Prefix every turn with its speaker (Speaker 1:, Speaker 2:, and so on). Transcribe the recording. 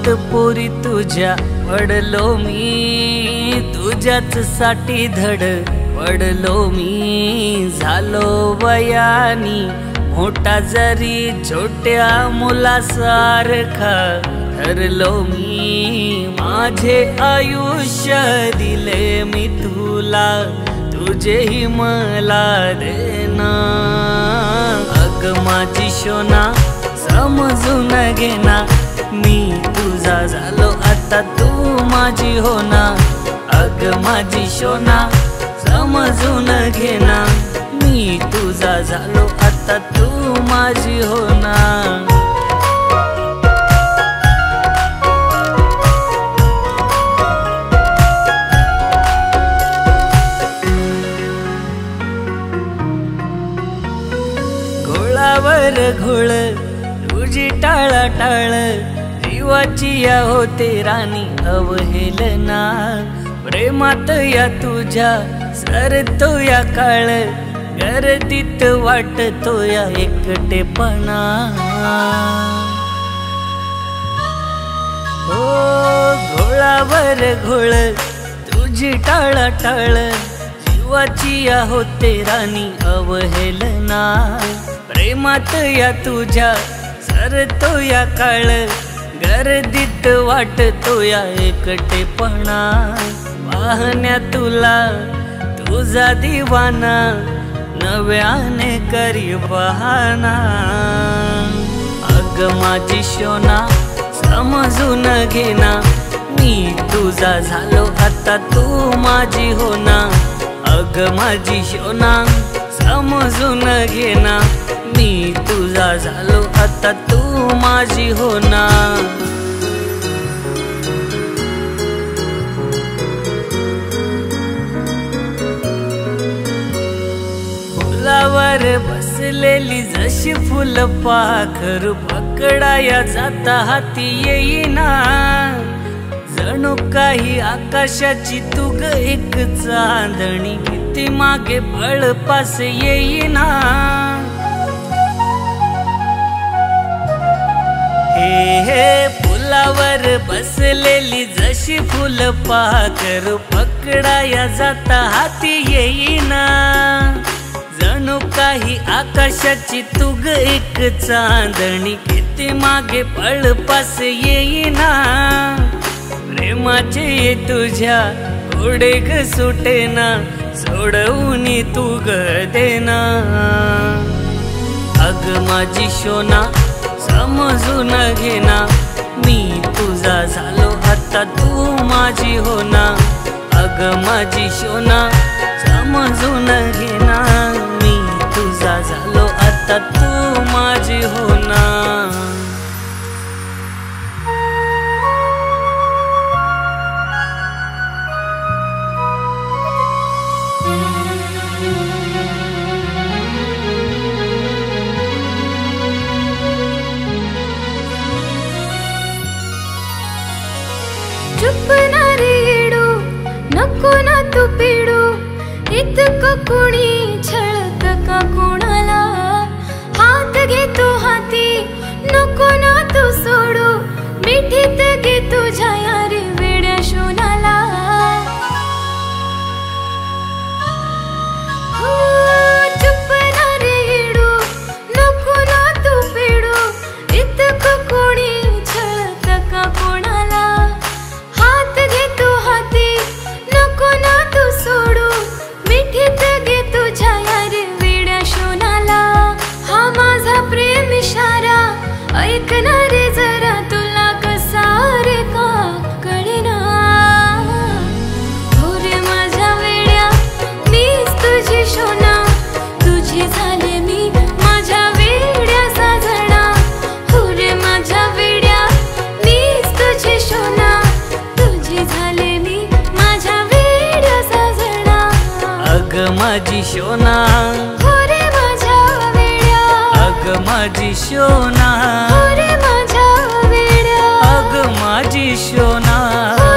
Speaker 1: गावात पोरी तुझ्या पडलो मी, तुझ्याच साठी धड पडलो मी। झालो वयानी मोठा जरी छोट्या मुलासारखा ठरलो मी। माझे आयुष्य दिले मी तुला, तुझेही मला देना। अग माझी शोना समजून घेना, मी तुझा झालो आता तू माझी होना। अग माझी शोना समजून घेना, मी तुझा झालो आता तू माझी होना। घोळावर घोळ तुझी टाळाटाळ, जीवाची या होते राणी अवहेलना। प्रेमात या तुझ्या सरतो या काळ, गर्दीत वाटतो या एकटेपणा। हो घोळावर घोळ तुझी टाळाटाळ, जीवाची या होते राणी अवहेलना। प्रेमात या तुझ्या सरतो या काळ, गर्दीत वाटतो या एकटेपणा। पाहण्या तुला तुझा दिवाना, नव्याने करी बहाना। अग माझी शोना समजून घेना, मी तुझा झालो आता तू माझी होना। अग माझी शोना समजून घेना, मी तुझा झालो आता तू माझी होना। फुलावर बसलेली जशी फुल पाखरू, पकडाया जाता हाती येईना। जणू काही आकाशाची तू ग एक चांदणी, किती मागे पळ पास येईना। हे फुलावर बसलेली जशी फुल पाखरू, पकडाया जाता हाती येईना। जणू काही आकाशाची तू ग एक चांदणी, किती मागे पळ पास येईना। प्रेमाचे तुझ्या घोडे ग सुटेना, सोडवून तू ग देना। अग माझी शोना समजून घेना, मी तुझा झालो आता तू माझी होना। अग माझी शोना समजून घेना, मी तुझा झालो आता तू माझी होना।
Speaker 2: चुप ना रे येडू, नको ना तू पिडू, इतकं कुणी छळत का कोणाला। हात घे तू हाती, नको ना तू सोडू, मिठीत घे तुझ्या यारी वेड्या शोनाला। हो चुप ना रे येडू, नको ना तू पिडू, इतकं कुणी छळत का कोणाला। हात घे तू हाती, नको ना तू सोडू, मिठीत घे तुझ्या यारी वेड्या शोनाला। हा माझा प्रेम इशारा ऐकना रे जरा, तुला कसा रे का कळेना। हो रे माझ्या वेड्या मीच तुझी शोना, तुझी झाले मी माझ्या वेड्या साजना। हो रे माझ्या वेड्या मीच तुझी शोना, तुझी झाले मी माझ्या वेड्या साजना।
Speaker 1: अग माझी शोना,
Speaker 2: हो रे माझ्या वेड्या,
Speaker 1: अग माझी शोना,
Speaker 2: हो रे माझ्या वेड्या,
Speaker 1: अग माझी शोना।
Speaker 2: हो